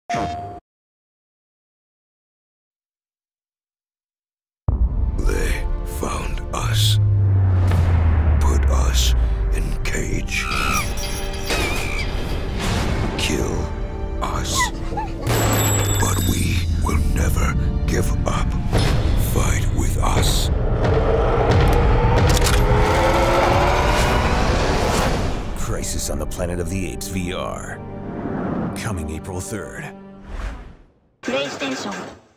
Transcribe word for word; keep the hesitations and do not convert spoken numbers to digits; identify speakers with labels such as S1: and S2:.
S1: They found us. Put us in cage. Kill us. But we will never give up. Fight with us.
S2: Crisis on the Planet of the Apes V R. Coming April third.
S3: PlayStation